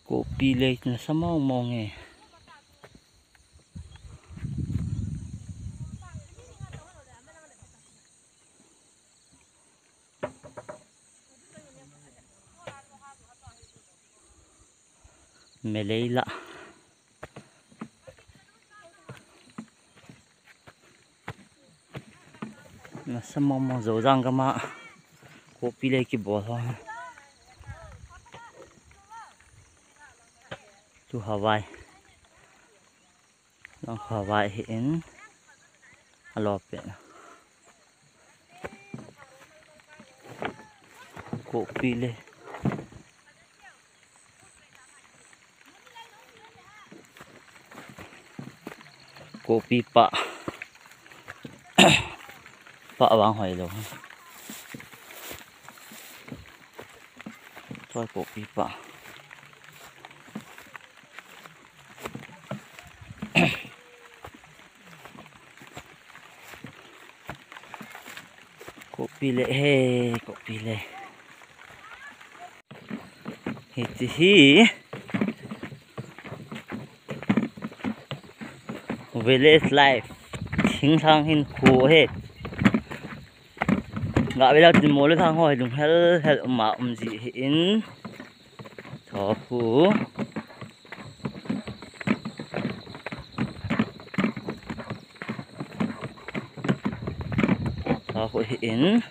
Kopi late na sa mong eh. Melayla. Nasa mong dấu răng cơ mà. Kopi late cái bò thôi. Chú Hawaii. Nó Hawaii hiện alop vậy. Kopi late. Kopi pak. Pak bang hỏi rồi. Thôi kopi pak. Kopi le he, kopi le. Hiti hi. Village life. Thing thang hin khu hết. Ngã bây giờ tìm mua thang hỏi đúng hel mà gì hin. Thọ khu. Thọ khu hin.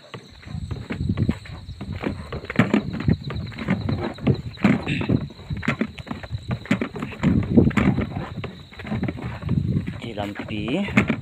Lampi